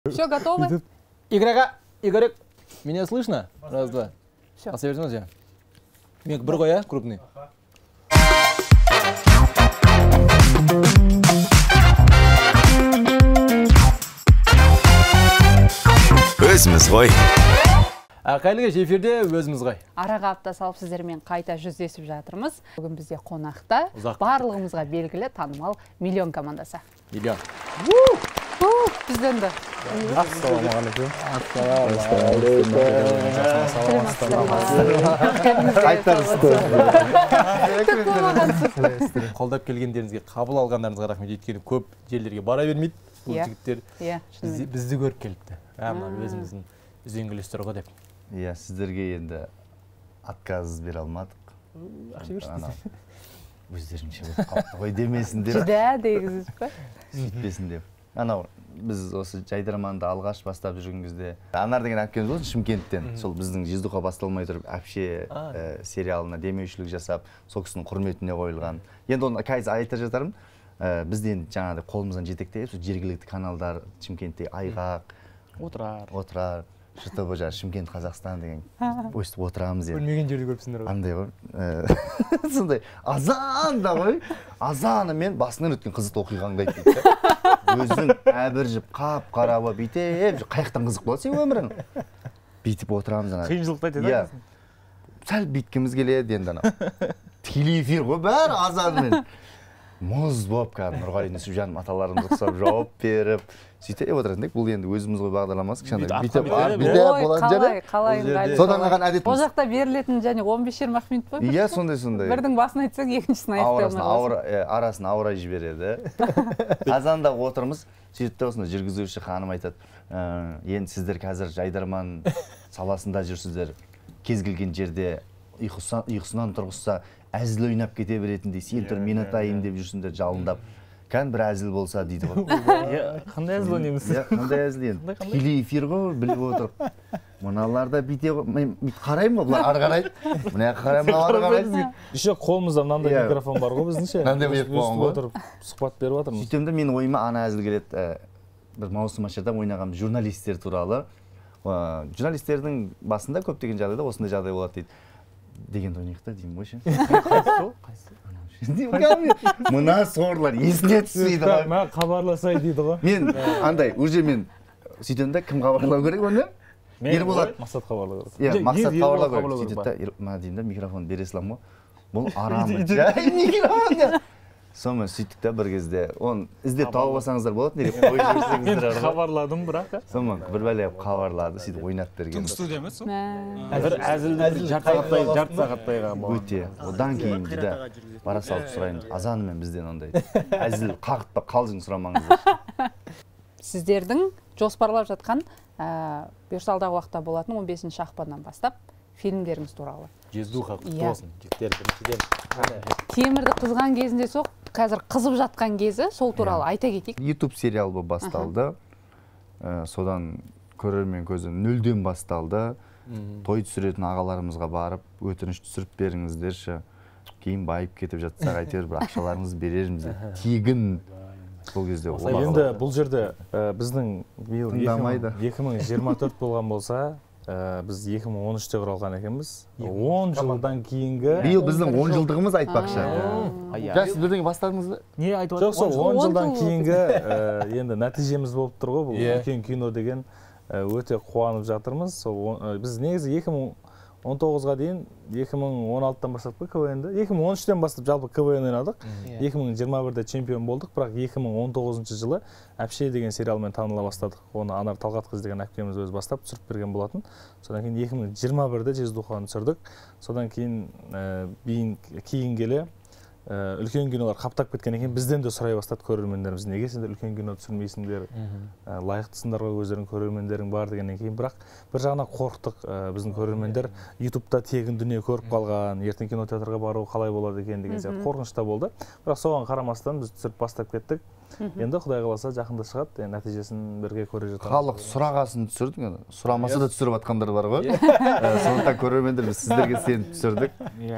Все, готовы? Игрока, Игорек, меня слышно? Раз, два. Все. Осторожно. Мек, другой, а? Крупный. Өзіміз ғой. Қайырлы кеш, эфирде өзіміз ғой. Араға апта салып сіздермен қайта жүздесіп жатырмыз. Бүгін бізде қонақта барлығымызға белгілі танымал миллион командасы. Миллион. Бізден де. Ассалаумағалейкум. Қолдап келгендеріңізге, қабыл алғандарыңызға рахмет. Өйткені көп жерлерге бара бермейді. Бұл жігіттер бізді көріп келіпті. Өзіміздің үзеңгілестер ғой деп. Иә, сіздерге енді отказ бере алмадық. Ақша берші. Өздеріңше болып қалыпты ғой демесін деп. Жүдә дегізіп па? Сөйтпесін деп. Анау, біз осы жайдарманды алғаш бастап жүрген кезде Анар деген әпкеміз болсын Шымкенттен. Сол біздің Жездуха басталмай тұрып, әпше сериалына демеушілік жасап, сол кісінің құрметіне қойылған. Енді оны қазір айтып жатармын. Бізде енді жаңағыдай қолымыздан жетектеп, жергілікті каналдар, Шымкентте Айғақ, Отырар, ЖТБ Шымкент Қазақстан деген өстіп отырамыз енді. Білмеген жерде көріпсіңдер ғой. Андай ғой. Сондай азан да ғой. Азаны мен басынан өткен қызықты оқиғаңды айтып кетті. Өзің әбіржіп, қап-қара болып, бүйтіп, қаяқтан қызық болады сен өмірің. Бүйтіп отырамыз ана. Қиыншылықты айтады. Сәл бүйткіміз келеді енді ана. Тікелей эфир ғой, бәрі азанмен. Мұз болып кәдімгі Нұрғали Нүсіпжан аталарымыз ұқсап жауап беріп, сөйтіп отыратын едік. Бұл енді өзіміз ғой бағдарламасы кішкене бүйтіп болатын жері. Қалай содан қалған әдетіміз. Ол жақта берілетін және 15-20 минут па? Иә, сондай. Бірдің басын айтсаң, екіншісін аяқтай алмай. Арасын ауырай жібереді. Азанда отырмыз, сөйтіп осында жүргізуші ханым айтады, енді сіздер қазір жайдарман саласында жүрсіздер, кез келген жерде ұйқысынан тұрғызса әзіл ойнап кете беретіндей, сен тұр мен атайын деп жүрсіңдер жалындап. Кән бір әзіл болса дейді ғой. Қандай әзіл ойнаймыз? Қандай әзіл енді? Тікелей эфир ғой, біліп отырып. Мыналарда бүйте ғой, мен қараймын ғой, бұлар ары қарайды. Мына қараймын, ары қарайды. Еще қолымызда мынандай микрофон бар ғой біздіңше. Мынандай микрофон ғой. Отырып сұхбат беріп жатырмыз. Сөйтемде мен ойыма ана әзіл келеді. Бір маусым ашарда ойнаған журналистер туралы. Журналистердің басында көптеген жағдайда осындай жағдай болады дейді. Деген ойнайық та деймін ғой ше. Мына сорлар есіне түспейді ғой. Маған хабарласай дейді ғой. Мен андай, уже мен сөйтемде кім хабарлау керек оны? Ерболат. Мақсат хабарлау керек. Иә, Мақсат хабарлау керек. Сөйтеді да, деймін да, микрофон бере салам ғой. Бұл арамы. Жай микрофон. Сонымен сөйттік та бір кезде. Оны іздеп тауып алсаңыздар болады, неге қойып жүрсеңіздер ары. Хабарладым бірақ. Сонымен бір бәле хабарлады, сөйтіп ойнап берген. Түнгі студия ма сол? Бір әзілді жарты сағаттайға. Өте. Одан кейін де бара салып сұраймыз. Азанымен бізден ондай әзіл қағытпа қалжың сұрамаңыздар. Сіздердің жоспарлап жатқан бұйырса алдағы уақытта болатын 15 ақпаннан бастап фильмдеріңіз туралы. Жездуха құтты болсын. Жігіттер біріншіден. Темірді қызған кезінде соқ, қазір қызып жатқан кезі, сол туралы айта кетейік. YouTube сериал болып басталды. Содан көрермен көзі нөлден басталды. Той түсіретін ағаларымызға барып, өтініш түсіріп беріңіздерші. Кейін байып кетіп жатсақ, әйтеуір бір ақшаларыңызды берерміз. Тегін. Сол кезде енді бұл жерде біздің биыл 2024 болған болса, біз 2013-те құралған екенбіз. 10 жылдан кейінгі... Биыл біздің 10 жылдығымыз айтпақшы. Сіз бірдеңе бастадыңыз ба? Не айтып жатыр? Жоқ, 10 жылдан кейінгі енді нәтижеміз болып тұр ғой, бұл үлкен кино деген өте қуанып жатырмыз. Біз негізі 2019-ға дейін 2016-тан бастап КВН-ді, 2013-тен бастап жалпы КВН ойнадық. 2021-де чемпион болдық, бірақ 2019 жылы Әпше деген сериалмен таныла бастадық. Оны Анар Талғатқызы деген әпкеміз өзі бастап түсіріп берген болатын. Содан кейін 2021-де Жездуханы түсірдік. Содан кейін келе үлкен кинолар қаптап кеткен екен, бізден де сұрай бастады көрермендеріміз. Неге сендер үлкен кино түсірмейсіңдер? Лайықтысыңдар ғой, өздерің көрермендерің бар дегеннен кейін, бірақ бір жағынан қорықтық. Біздің көрермендер YouTube-та тегін дүние көріп қалған, ертең кинотеатрға бару қалай болады екен деген сияқты қорқынышта болды. Бірақ соған қарамастан біз түсіріп бастап кеттік. Енді Құдай қаласа жақында шығады, нәтижесін бірге көре жатамыз. Халық сұрағасын түсірдік, сұрамаса да түсіріп атқандар бар ғой. Сондықтан көрермендер біз сіздерге сеніп түсірдік.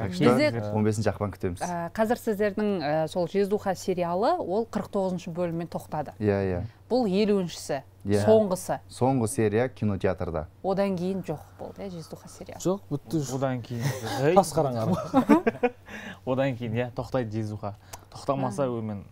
15 ақпан күтеміз. Қазір сіздердің сол Жездуха сериалы ол 49-шы бөліммен тоқтады. Иә. Бұл 50-шісі. Соңғысы. Соңғы серия кинотеатрда. Одан кейін жоқ болды, Жиздуха сериалы. Жоқ, бүтті. Одан кейін Тас қараңғы. Одан кейін тоқтайды Жиздуха. Тоқтамаса мен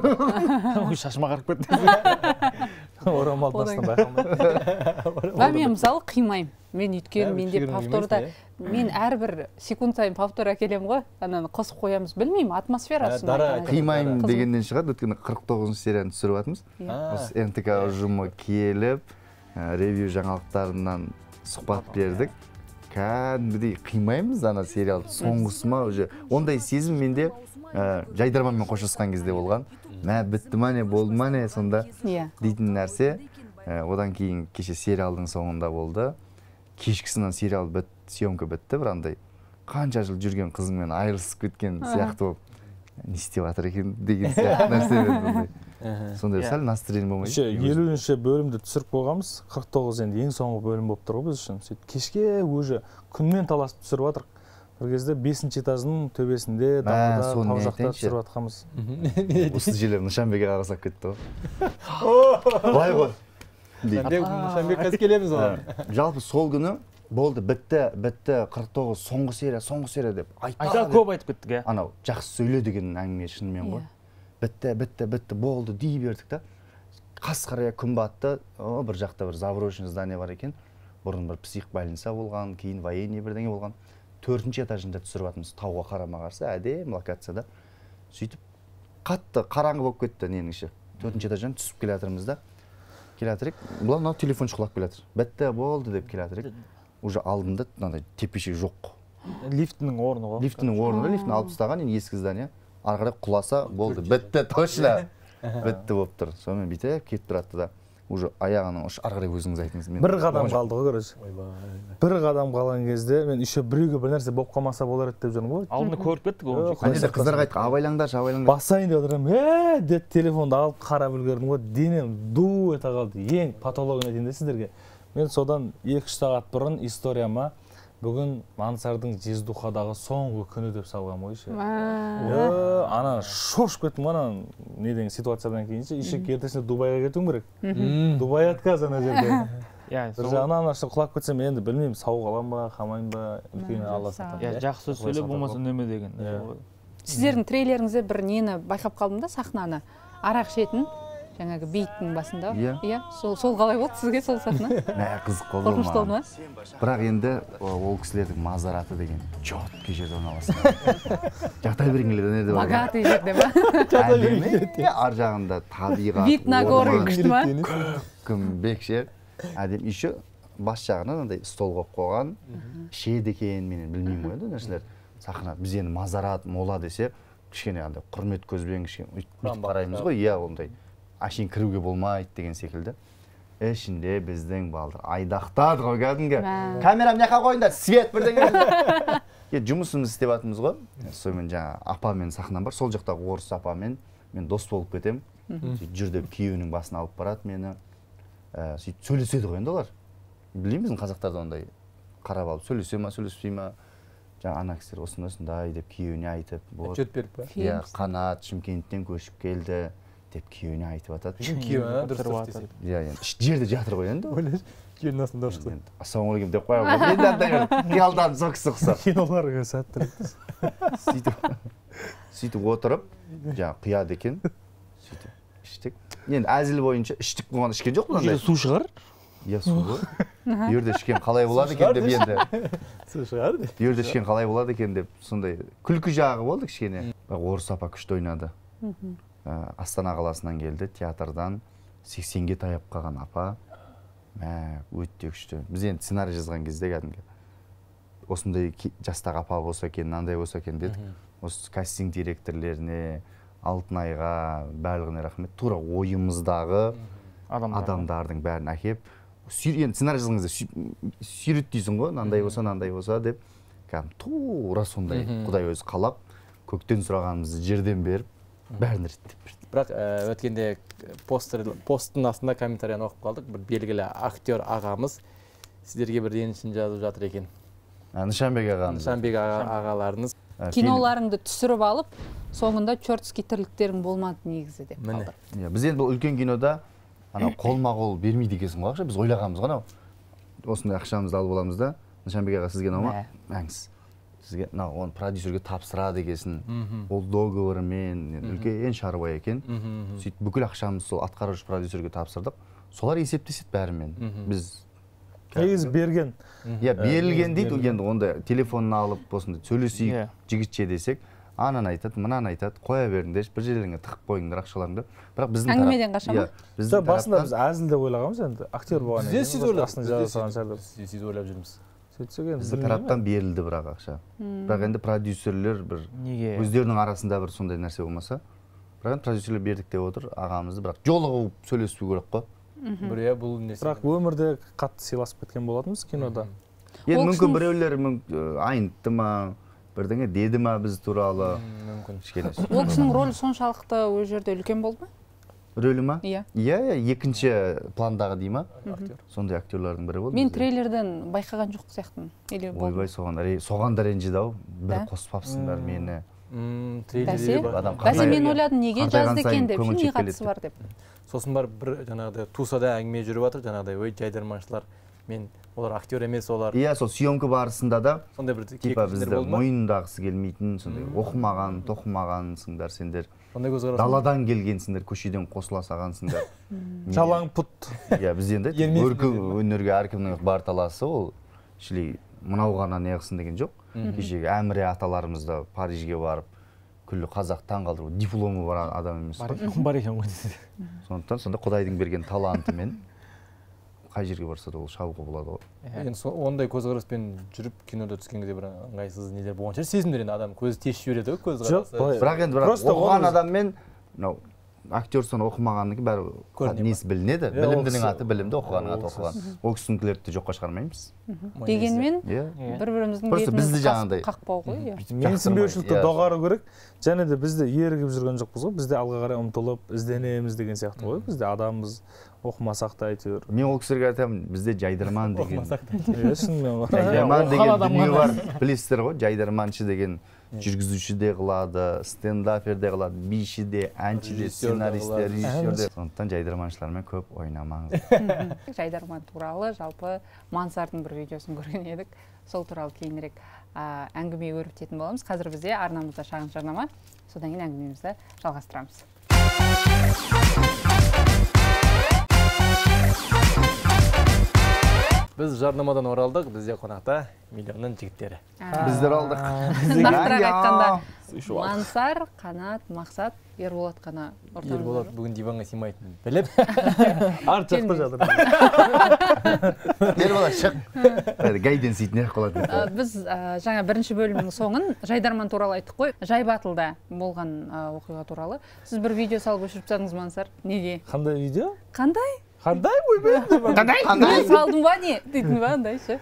шашыма қарып кетті. Орамал бастан байқалмайды. Мен мысалы қимаймын. Мен өйткені менде повторда, мен әрбір секунд сайын повтор әкелем ғой, ананы қосып қоямыз. Білмеймін, атмосферасы. Қимаймын дегеннен шығады, өйткені 49 серияны түсіріп жатырмыз. Осы НТК ұжымы келіп, ревью жаңалықтарынан сұхбат бердік. Кәдімгідей қимаймыз ана сериалды. Соңғысы ма уже ондай сезім менде Жайдарманмен қоштасқан кезде болған. Мә бітті ма не, болды ма не сонда дейтін нәрсе. Одан кейін кеше сериалдың соңында болды. Кешкісінен сериал съемка бітті, бір андай қанша жыл жүрген қызыңмен айырылысып кеткен сияқты болып, не істеп жатыр екен деген сияқты нәрсе берді. Сондай сәл настроение болмайды. 50-ші бөлімді түсіріп қойғанбыз. 49 енді ең соңғы бөлім болып тұр ғой біз үшін. Сөйтіп кешке уже күнмен таласып түсіріп жатырық. Бір кезде 5-ші этаждың төбесінде далада тау жақта түсіріп жатқанбыз. Осы жерлер Нышанбекке қарасақ кетті ғой. Былай ғой. Нышанбек қазір келеміз олар. Жалпы сол күні болды, бітті 49 соңғы серия деп айтады. Көп айтып кеттік, анау жақсы сөйле деген әңгіме шынымен ғой. Бітті болды дей бердік та. Қас қарая күн батты, бір жақта бір заброшенный здание бар екен. Бұрын бір психбольница болған, кейін военный бірдеңе болған. 4-ші этажында түсіріп жатырмыз, тауға қарама қарсы, әдемі локацияда. Сөйтіп қатты қараңғы болып кетті неніңше. 4-ші этаждан түсіп келе жатырмыз да. Келе жатырық, бұлар телефон шұқылап келе жатыр. Бітті болды деп келе жатырық. Уже алдында тепешек жоқ. Лифтінің орны ғой. Лифтінің алып тастаған, ескі здание. Ары қарай құласа болды. Бітті, точно. Бітті болып тұр. Сонымен бүйтіп кетіп тұрады да. Уже аяғының ары қарай өзіңіз айтыңыз. Бір қадам қалды ғой, короче. Бір қадам қалған кезде мен еще біреуге бір нәрсе болып қалмаса болар еді деп жүрмін ғой. Алдында көріп кеттік ғой. Қандай қыздарға айтқан, абайлаңдаршы. Басайын деп отырмын. Деп телефонды алып қарап үлгердім ғой. Денем ду ете қалды. Ең патологын айтайын да сіздерге. Мен содан 2-3 сағат бұрын историяма бүгін Мансардың Жиздухадағы соңғы күні деп салғам ғой ше. Ана шошып кеттім ана неден ситуациядан кейінше. Еще ертесінде Дубайға кетуім керек. Дубай отказ ана жерде. Бір жағынан ашып құлап кетсем енді білмеймін, сау қалам ба, қалмайын ба, үлкен Алла сақтасын. Жақсы сөз сөйле, болмаса үнеме деген. Сіздердің трейлеріңізде бір нені байқап қалдым да, сахнаны. Арақ ішетін, жаңағы бейіттің басында. Иә, сол қалай болды сізге сол сахна? Қызық болды ма? Бірақ енді ол кісілердің Мазараты деген четкий жерде орналасқан. Жақтай беріңгілерден еді бар. Богатый жерде ба? Әдемі, ар жағында табиғат. Вид на горы күшті ма? Күн бекше. Әдем, еще бас жағынан андай стол қойып қойған. Шеді екен, мен білмеймін ғой нәрселер. Сахна, біз енді Мазарат, мола десе, кішкене андай құрмет көзбен кішкене үйтіп қараймыз ғой, иә ондай. Ашын кіруге болмайды деген секілді. Ішінде біздің балдар айдақтады ғой кәдімгі. Камерам жаққа қойыңдар, свет бірдеңе. Жұмысымыз істеп жатырмыз ғой. Сонымен жаңа апамен сахнам бар. Сол жақта орыс апамен мен дос болып кетем. Жүрді күйеуінің басына алып барады мені. Сөйтіп сөйлеседі ғой енді олар. Білмеймін біздің қазақтарда ондай қарап алып сөйлесе ма, сөйлеспей ма. Жаңа ана кісілер осындай деп күйеуіне айтып. Отчет беріп па? Иә, Қанат Шымкенттен көшіп келді деп күйеуіне айтып жатады. Күйеуі Иә, жерде жатыр ғой енді. Күйеуінің астында шықты. Ассалаумағалейкум деп қоямын. Енді андай қиялданып сол кісі ұқсап. Киноларға сәтті. Сөйтіп отырып, жаңа құяды екен. Сөйтіп іштік. Енді әзіл бойынша іштік болған ішкен жоқ мынандай. Су шығар? Иә, су ғой. Ерде ішкен қалай болады екен деп енді. Су шығар деп. Ерде ішкен қалай болады екен деп сондай күлкі жағы болды кішкене. Орыс апа күшті ойнады. Астана қаласынан келді, театрдан 80-ге таяп қалған апа. Өте күшті. Біз енді сценарий жазған кезде кәдімгі осындай жастағы апа болса екен, мынандай болса екен дедік. Осы кастинг директорлеріне, Алтынайға, барлығына рахмет. Тура ойымыздағы адамдардың бәрін әкеп, енді сценарий жазған кезде сүйреттейсің ғой, мынандай болса деп. Тура сондай Құдай өзі қалап, көктен сұрағанымызды жерден беріп, бәрін реттеп берді. Бірақ өткенде посттың астында комментарияны оқып қалдық. Бір белгілі актер ағамыз сіздерге бір ренішін жазып жатыр екен. Нышанбек ағамыз. Нышанбек ағаларыңыз. Киноларыңды түсіріп алып, соңында чертский тірліктерің болмады негізі деп қалды. Біз енді бұл үлкен кинода ана қолма-қол бермейді екенсің ғой ақша. Біз ойлағанбыз ғана осындай ақшамызды алып аламыз да, Нышанбек аға сізге ұнау ма? Мәңіз. Сізге оны продюсерге тапсырады екенсің. Ол договорымен үлкен шаруа екен. Сөйтіп бүкіл ақшамызды сол атқарушы продюсерге тапсырдық. Солар есептеседі бәрімен. Біз негізі берген. Иә, берілген дейді, енді онда телефонын алып осындай сөйлесейік жігітше десек, ананы айтады, мынаны айтады, қоя беріңдерші, бір жерлеріңе тығып қойыңдар ақшаларыңды. Бірақ біздің әңгімеден қаша ма? Басында біз әзіл деп ойлағанбыз енді, актер болғаннан кейін. Сөйтіп ойлап жүрміз. Біздің тараптан берілді бірақ ақша. Бірақ енді продюсерлер бір өздерінің арасында бір сондай нәрсе болмаса, бірақ продюсерлер бердік деп отыр ағамызды, бірақ жолығып сөйлеспеу керек қой. Бірақ өмірде қатты сыйласып кеткен болатынбыз кинода. Енді мүмкін біреулер айнытты ма, бірдеңе деді ма біз туралы. Мүмкін. Ол кісінің рөлі соншалықты өз жерде үлкен болды ма? Рөлі ма? Иә. Иә, екінші пландағы дей ма? Сондай актерлардың бірі болды. Мен трейлерден байқаған жоқ сияқтымын. Ойбай, соған да ренжеді-ау. Бір қоспапсыңдар мені. Бәсе мен ойладым, неге жазды екен деп, не қатысы бар деп. Сосын бар бір жаңағыдай тусада әңгіме жүріп жатыр, жаңағыдай ой жайдарманшылар, мен олар актер емес олар. Иә, сол съемка барысында да сондай бір типа бізді мойындағысы келмейтін, сондай оқымаған, тоқымағансыңдар сендер. Даладан келгенсіңдер, көшеден қосыла сағансыңдар. Жалаң пұт. Иә, біз енді көркем өнерге әркімнің бар таласы ол мынау ғана неғысын деген жоқ. Кешегі әміре аталарымыз да Парижге барып, күллі қазақ таңғалдыру, дипломы бар адам емес қой. Бар екен ғой. Сондықтан сонда Құдайдың берген талантымен қай жерге барса да ол шабуға болады ғой. Енді ондай көзқараспен жүріп кинода түскен кезде бір ыңғайсыз нелер болған шығар. Сезімдер енді адам көзі тесіп жібереді ғой көзқарасы. Бірақ енді оқыған адаммен мынау актер соны оқымағаннан кейін бәрі несі білінеді. Білімдінің аты білімді, оқығанның аты оқыған. Ол кісінікілерді жоққа шығармаймыз. Дегенмен бір-біріміздің бетімізді қақпау ғой. Менсінбеушілікті доғару керек. Және де бізде ерігіп жүрген жоқпыз ғой. Бізде алға қарай ұмтылып, ізденеміз деген сияқты ғой. Бізде адамбыз, оқымасақ та әйтеуір. Мен ол кісілерге айтамын, бізде жайдарман деген. Жайдарман деген дүние бар. Білесіздер ғой, жайдарманшы деген жүргізуші де қылады, стендапер де қылады, биші де, әнші де, сценарист де, режиссер де. Сондықтан жайдарманшылармен көп ойнамаңыз. Жайдарман туралы жалпы Мансардың бір видеосын көрген едік. Сол туралы кейінірек әңгіме өрбітетін боламыз. Қазір бізде арнамызда шағын жарнама. Содан кейін әңгімемізді жалғастырамыз. Біз жарнамадан оралдық, бізде қонақта миллионның жігіттері. Біздер алдық. Нақтырақ айтқанда Мансар, Қанат, Мақсат, Ерболат қана ортамызда. Ерболат бүгін диванға сыймайтынын біліп. Арт жақта жатыр. Ерболат шық. Гайден сөйтін ақ болады. Біз жаңа бірінші бөлімнің соңын жайдарман туралы айттық қой. Жайбатылда болған оқиға туралы. Сіз бір видео салып өшіріп тастадыңыз, Мансар. Неге? Қандай видео? Қандай? Қандай ойбай? Қандай? Салдым ба не? Дейтін ба андай ше.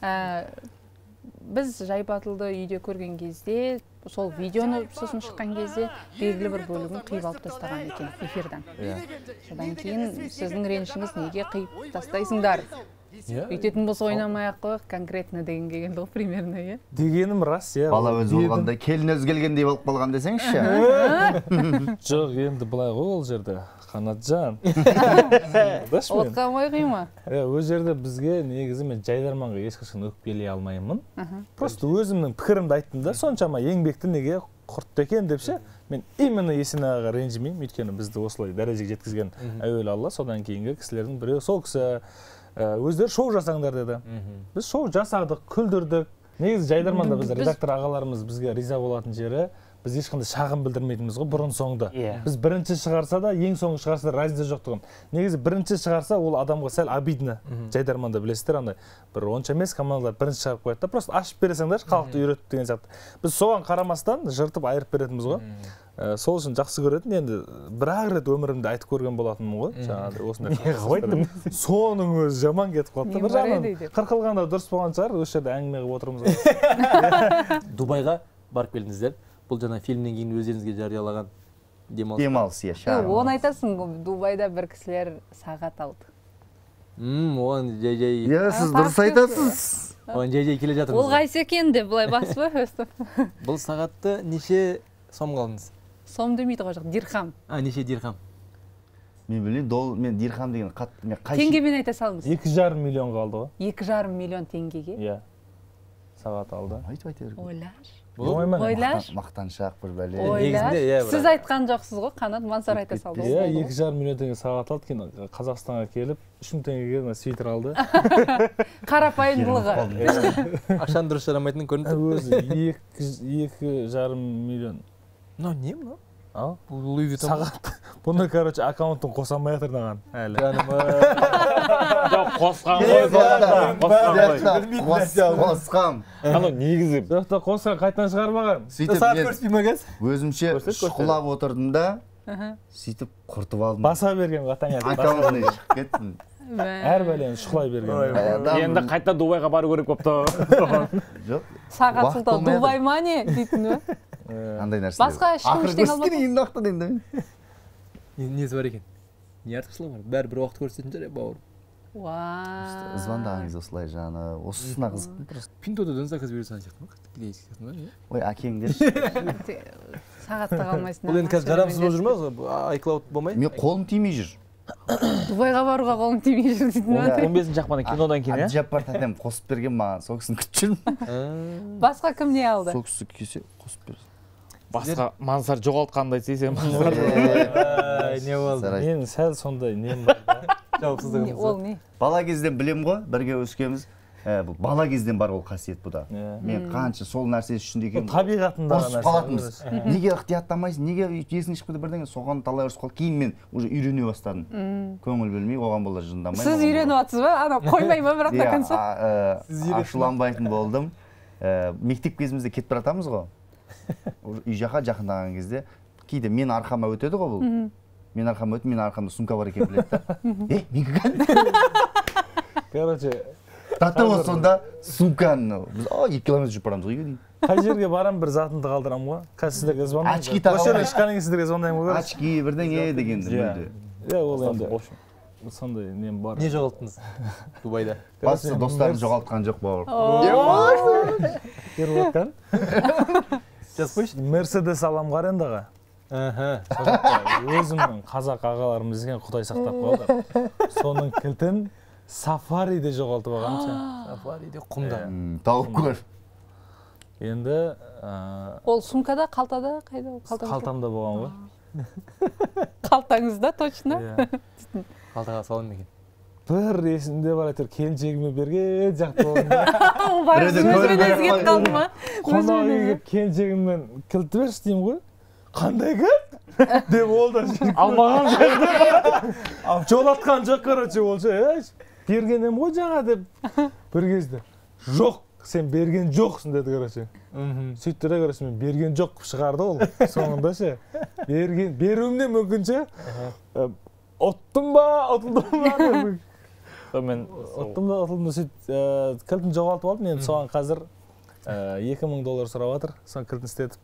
Біз Жайбатылды үйде көрген кезде, сол видеоны сосын шыққан кезде белгілі бір бөлігін қиып алып тастаған екен эфирдан. Содан кейін сіздің ренішіңіз неге қиып тастайсыңдар? Үйтетін болса ойнамай-ақ қойық, конкретно дегенге келді ғой, примерно, е? Дегенім рас, е. Бала өзі болғанда, келін өзі келгендей болып қалған десеңізші? Жоқ, енді былай ғой ол жерде. Қанатжан. Отқа алмай қима? Өз жерде бізге негізі мен жайдарманға ешқашан өкпелей алмаймын. Просто өзімнің пікірімді айттым да, соншама еңбекті неге құртты екен деп ше. Мен именно Есенағаға ренжімеймін, өйткені бізді осылай дәрежеге жеткізген әуелі Алла, содан кейінгі кісілердің бірі. Сол кісі өздері шоу жасаңдар деді. Біз шоу жасадық, күлдірдік. Негізі жайдарманда біз редактор ағаларымыз бізге риза болатын жері, біз ешқандай шағым білдірмейтінбіз ғой бұрын соңды. Біз бірінші шығарса да, ең соңғы шығарса да разница жоқтығын. Негізі бірінші шығарса ол адамға сәл обидно. Жайдарманда білесіздер андай бір онша емес командалар бірінші шығарып қояды да, просто ашып бересіңдер, халықты үйретіп деген сияқты. Біз соған қарамастан жыртып айырып беретінбіз ғой. Сол үшін жақсы көретін, енді бір-ақ рет өмірімде айтып көрген болатынмын ғой. Жаңағыдай осындай. Соның өзі жаман кетіп қалды. Бір жағынан қырқылғанда дұрыс болған шығар, осы жерде әңгіме қылып отырмыз ғой. Дубайға барып келдіңіздер. Бұл жаңа фильмнен кейін өздеріңізге жариялаған демалыс, иә, шағын. Оны айтасың, Дубайда бір кісілер сағат алды. Оған жай-жай... Иә, сіз дұрыс айтасыз. Оған жай-жай келе жатырмыз. Ол қайсы екен де, бұлай басып өстіп. Бұл сағатты неше сом қалдыңыз? Сом демейді ғой жоқ, дирхам. Неше дирхам? Мен білмеймін, мен дирхам деген мен Теңгемен айта салыңыз. 2,5 миллион қалды ғой. 2,5 миллион теңгеге. Иә. Сағат алды. Айтып айта бер. Ойлаш. Мақтаншақ бір бәле. Ойлаш. Сіз айтқан жоқсыз ғой, Қанат Мансар айта салды. Иә, 2,5 миллион теңге сағат алды, кейін Қазақстанға келіп 3 мың теңгеге свитер алды. Қарапайымдылығы. Ақшаны дұрыс жарамайтынын көрініп Өзі 2,5 миллион. Мынау не мынау? Ал? Бұл Луи Виттон. Сағат. Бұны, короче, аккаунтын қоса алмай жатырдаған әлі. Жоқ, қосқан ғой. Қосқам. Анау негізі. Жоқта қосқан қайтадан шығармаған. Сағат көрсетпей ма кәз? Өзімше шұқылап отырдым да, сөйтіп құртып алдым. Баса берген қатаң әлі. Аккаунтын шығып кеттім. Әр бәлені шұқылай берген. Енді қайта Дубайға бару керек бопты. Жоқ. Сағат сылтау Дубай ма не дейтін бе? Андай нәрсе. Басқа ешкім ештеңе алмады. Ақыры көрсеткен уақытта енді. Несі бар екен? Не артықшылығы бар? Бәрі бір уақыт көрсететін шығар, бауыр. Звондағыңыз осылай жаны, осысына қызық. Пинтода дөн заказ бересің сияқты ма? Клейскесің ба? Ой, әкеңдер. Сағатта қалмайсың. Бұл енді қазір жарамсыз болып жүр ма? iCloud болмай? Мен қолым тимей жүр. Дубайға баруға қолың тимей жүр дейтін бе? 15-ші ақпанда кинодан кейін, иә? Әбдіжаппар тәтем қосып берген маған, сол кісіні күтіп жүрмін. Басқа кім не алды? Сол кісі келсе қосып берсін. Басқа Мансар жоғалтқандай сейсен. Не болды? Мен сәл сондай нем бар да. Жауапсыздығымыз. Ол не? Бала кезден білем ғой, бірге өскенбіз. Бала кезден бар ол қасиет бұда. Мен қанша сол нәрсе үшін екенмін. Табиғатында ұрысып қалатынбыз. Неге ықтияттамайсың, неге есің шығып кетті бірдеңе, соған талай ұрысып қалды. Кейін мен уже үйрене бастадым. Көңіл бөлмей, оған болар жындамай. Сіз үйреніп жатсыз ба? Ана қоймай ма бірақ та конца? Ашуланбайтын болдым. Мектеп кезімізде кетіп баратамыз ғой. Үй жаққа жақындаған кезде кейде мен арқама өтеді ғой бұл. Мен арқама өтіп, мен арқамда сумка бар екен біледі да. Менікі кән? Короче, тата бол сонда сумканы. Біз 2 километр жүріп барамыз ғой дейін. қай жерге барам бір затымды қалдырам ғой. Қазір сіздерге звондаймын. Очки тағып Осы жерге шыққаннан кейін сіздерге звондаймын ғой. Очки бірдеңе дегенді мүлде. Иә, ол енді сондай нем бар. Не жоғалттыңыз Дубайда? Басты достарын жоғалтқан жоқ бауыр. Көріп отқан. Жазып қойшы. Мерседес алам қар енді аға. Өзімнің қазақ ағаларымыз екен, Құдай сақтап қалды. Соның кілтін сафариде жоғалтып алғанымша. Сафариде құмда. Тауып көр. Енді Ол сумкада, қалтада, қайда? қалтамда болған ғой. Қалтаңызда точно? Қалтаға салым екен. Бір есімде бар әйтеуір келіншегіме берген жақты болған. Өзімен өзгет қалды ма? Қонақ үйге келіншегіммен кілті берші деймін ғой. Қандай кілт? Деп ол да Алмаған сияқты. жолатқан жоқ, короче, ол бергенем ғой жаңа деп бір кезде. Жоқ, сен берген жоқсың деді, короче. Сөйтті де, короче, мен берген жоқ шығарды ол. Соңында ше. Беруімнен мүмкінше ұттым ба, ұтылдым ба? Мен ұттым да, ұтылдым да, сөйтіп кілтін жоғалтып алдым. Енді соған қазір $2000 сұрап жатыр. Соң кілтін істетіп.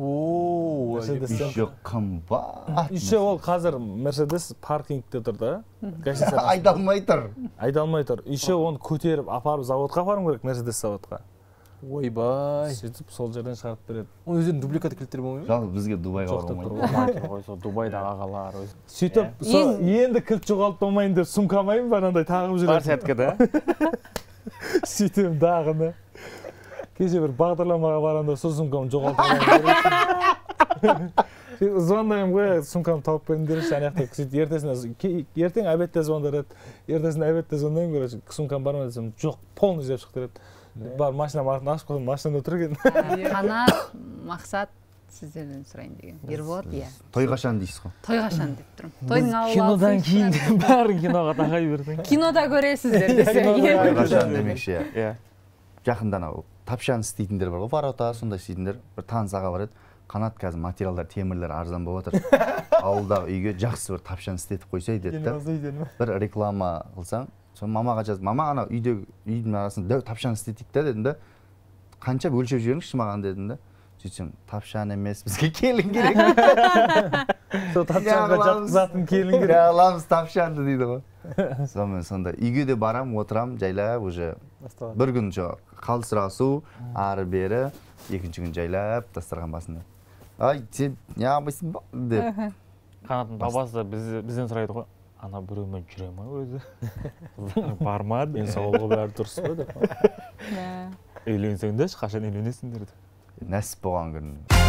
Еще қымбат. Еще ол қазір Мерседес паркингте тұр да. Айдалмай тұр. Айдалмай тұр. Еще оны көтеріп апарып заводқа апарым керек, Мерседес заводқа. Ойбай. Сөйтіп сол жерден шығарып береді. Оның өздерінің дубликат кілттері болмай ма? Жалғыз бізге Дубайға болмайды. Дубайдағы ағалар. Сөйтіп енді кілт жоғалтып болмайын деп сумкамайын ба андай тағып жүреді. Бар сәтке да. Сөйтем дағыны. Кеше бір бағдарламаға барғанда сол сумкамды жоғалтып алайын. Звондаймын ғой, сумкамды тауып беріңдерші, аяқта сөйтіп ертең обедте звондар еді. Ертесін обедте звондаймын, короче, сумкам бар ма десем, жоқ, полный жеп шықты еді. Бар машинам артын ашып қойдым, машинада отыр екен. Қанат, мақсат сіздерден сұрайын деген. Ерболат, иә. Той қашан дейсіз ғой? Той қашан деп тұрмын. Тойдың алып кинодан кейін бәрін киноға тағай бердің. Кинода көресіздер десе. Той қашан демекші. Жақында анау тапшан істейтіндер бар ғой, ворота, сондай істейтіндер. Бір таныс аға бар еді. Қанат қазір материалдар, темірлер арзан болып отыр. Ауылдағы үйге жақсы бір тапшан істетіп қойсай деді да. Бір реклама қылсаң, соны мамаға жазып, мама ана үйдің арасында дәу тапшан істетейік та дедім да. Қанша өлшеп жіберіңізші маған дедім да. Сөйтсем, тапшан емес, бізге келін керек. Сол тапшанға жатқызатын келін керек. Аламыз тапшанды дейді ғой. Сонымен сонда үйге де барам, отырам, жайлап уже бір күн қал сұрасу, ары бері, екінші күн жайлап дастархан басында. Ай, сен не алмайсың ба деп. Қанаттың бабасы бізден сұрайды ғой. ана біреумен жүре ма өзі бармады денсаулығы бәрі дұрыс қой деп. үйленсеңдерші қашан үйленесіңдер деп. Нәсіп болған күн.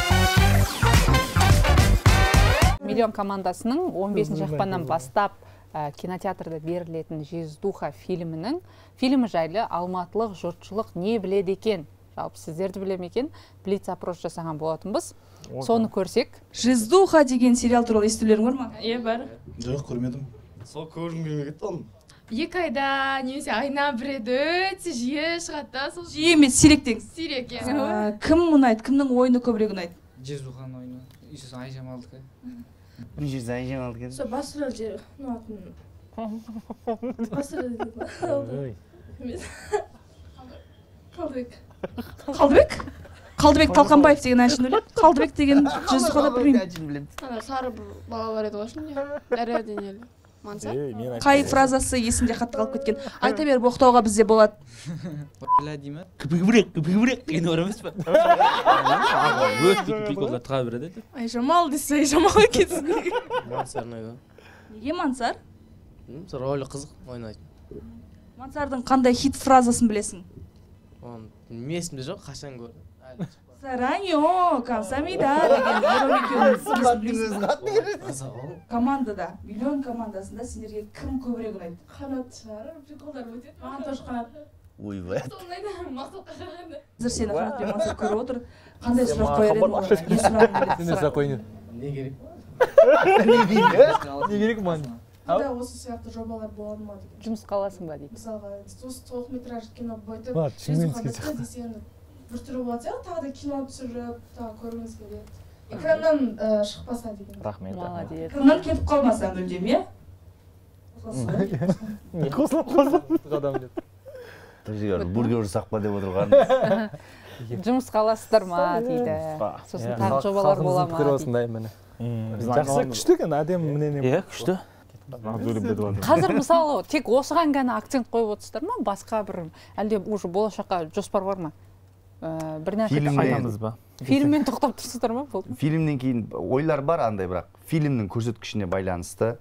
Миллион командасының 15 ақпаннан бастап кинотеатрда берілетін «Жиздуха» фильмі жайлы алматылық жұртшылық не біледі екен? Жалпы сіздерді білем екен? Блиц-опрос жасаған болатынбыз. Соны көрсек. «Жиздуха» деген сериал туралы естулерің бар ма? Иә, бар. Жоқ, көрмедім. Сол көргім келмей кетті оны. 2 айда немесе айына бір рет өте жиі шығады да. Жиі емес, сирек деңіз. Сирек, иә. Кім ұнайды, кімнің ойыны көбірек ұнайды? Жиздуханың ойыны. Үйсіз Айжамалдікі. Бірінші Айжамалдікі. Сол басрөл жер ұнатын. Басрөл Қалдыбек. Қалдыбек? Қалдыбек Талқанбаев деген әншіні білем. Қалдыбек деген Жиздуханы білмеймін. Сары бір бала бар еді ғой шын. Дәрия денелі. Қай фразасы есінде қатты қалып кеткен? Айта беріп оқытауға бізде болады. Бля деймі? Күпігібірек деген бар емес па? Өтті приколға тұға береді. Айжамал десе Айжамал кетсін. Мансар ұнайды. Неге Мансар? Рөлі қызық ойнайды. Мансардың қандай хит фразасын білесің? Есімде жоқ, қашан көрді. Сараньо, камсамида деген командада, миллион командасында сендерге кім көбірек ұнайды? Қанат шығар, приколдар өтеді. Маған тоже қанат. Ойбай. Сондай мақсатқа қарағанда. Қазір сені Қанат пен Мансар көріп отыр. Қандай сұрақ қояр едің оларға? Не сұрағың келеді? Сендер сұрақ қойын. Не керек? Не керек маған? Қандай осы сияқты жобалар болады ма деген. Жұмысқа аласың ба дейді. Мысалға, осы толықметражды кино бойты Шымкентский десең бір түрі болады сияқты, тағы да кино түсіріп, тағы көргіңіз келеді. Экраннан шықпаса деген. Рахмет. Молодец. Экраннан кетіп қалмаса мүлдем, иә? Бургер жасақ па деп отырған. Жұмысқа аласыздар ма дейді. Сосын тағы жобалар бола ма дейді. Жақсы, күшті екен, әдемі міненен. Иә, күшті. Қазір мысалы тек осыған ғана акцент қойып отырсыздар ма? Басқа бір әлде уже болашаққа жоспар бар ма? Бір нәрсе айтамыз ба? Фильммен тоқтап тұрсыздар ма? Фильмнен кейін ойлар бар андай, бірақ фильмнің көрсеткішіне байланысты.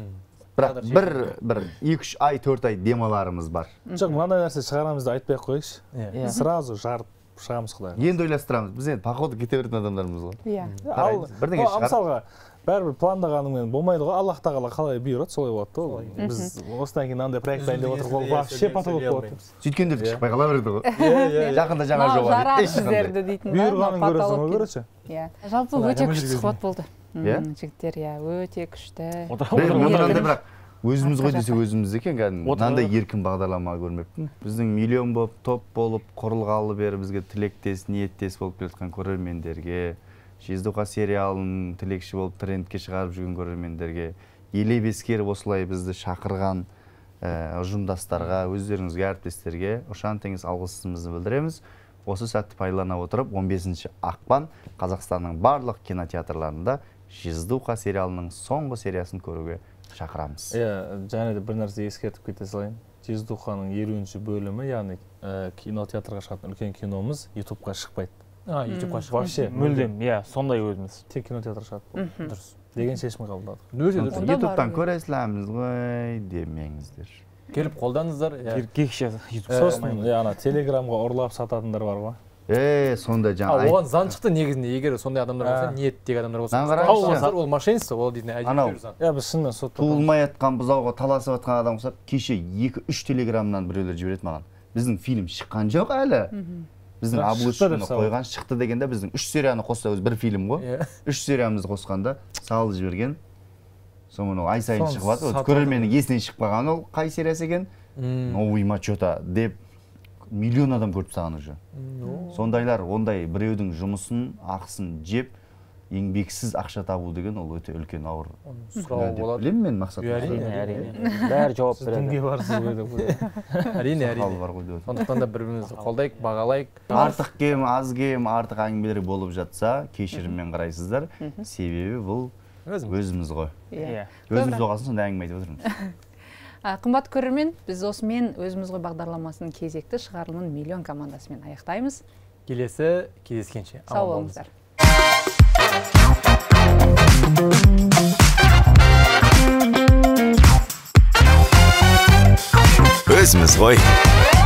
Бірақ бір 2-3 ай, 4 ай демаларымыз бар. Жоқ, мынандай нәрсе шығарамыз да айтпай қойықшы. Сразу жарып шығамыз құдай. Енді ойластырамыз. Біз енді походу кете беретін адамдарымыз ғой. Иә. Бірдеңе шығар. Мысалға, бәрібір пландағаныңмен болмайды ғой. Аллах тағала қалай бұйырады, солай болады да. Біз осыдан кейін андай проект дайындап отырып, ол вообще потолок болады. Сөйткендер шықпай қала берді ғой. Жақында жаңа жоба. Жарады сіздерді дейтін ба? Бұйырғанын көресің ғой, көрші. Иә. Жалпы өте күшті сұхбат болды. Жігіттер, иә, өте күшті. Мынандай бірақ өзіміз ғой десе өзіміз екен, мынандай еркін бағдарлама көрмеппін. Біздің миллион болып, топ болып, құрылғалы бері бізге тілектес, ниеттес болып келеткен көрермендерге, Жиздуха сериалының тілекші болып трендке шығарып жүрген көрермендерге, елеп ескеріп осылай бізді шақырған ұжымдастарға, өздеріңізге, әріптестерге ұшан теңіз алғысымызды білдіреміз. Осы сәтті пайдалана отырып, 15 ақпан Қазақстанның барлық кинотеатрларында Жиздуха сериалының соңғы сериясын көруге шақырамыз. Және де бір нәрсе ескертіп кете салайын. Жиздуханың 50-ші бөлімі, яғни кинотеатрға шығатын үлкен киномыз YouTube'ға шықпайды. YouTube'ға шықпайды. Вообще Мүлдем, иә, сондай өзіміз. Тек кинотеатрға шығады. Дұрыс. Деген шешім қабылдадық. YouTube'дан көресіләміз ғой демеңіздер. Келіп қолданыңыздар. Кекше сосын Телеграмға ұрлап сататындар бар ғой. Сонда жаңа оған заң шықты негізінде, егер сондай адамдар болса, ниеттегі адамдар болса, ол мошенница, ол дейтін әжептәуір заң. Біз шынымен сотта туылмай жатқан бұзауға таласып жатқан адам болса, кеше 2-3 телеграмнан біреулер жібереді маған. Біздің фильм шыққан жоқ әлі. Біздің обложканы қойған, шықты дегенде біздің 3 серияны қосса өзі бір фильм ғой. 3 сериямызды қосқанда салып жіберген. Соңын ай сайын шығып жатыр. Көрерменнің есінен шықпаған ол қай сериясы екен? Ойма что-то деп миллион адам көріп тастаған уже. Сондайлар, ондай біреудің жұмысын, ақысын жеп, еңбексіз ақша табу деген ол өте үлкен ауыр. Сұрау болады. Білемін мен мақсат. Әрине. Бәрі жауап береді. Дінге барсыз ғой деп. Әрине. Сондықтан да бір-бірімізді қолдайық, бағалайық. Артық кем, аз кем, артық әңгімелер болып жатса, кешіріммен қарайсыздар. Себебі бұл өзіміз ғой. Өзіміз болғасын сонда әңгіме айтып отырмыз. Қымбат көрермен, біз осымен өзіміз ғой бағдарламасының кезекті шығарылымын миллион командасымен аяқтаймыз. Келесі кездескенше. Сау болыңыздар. өзіміз ғой.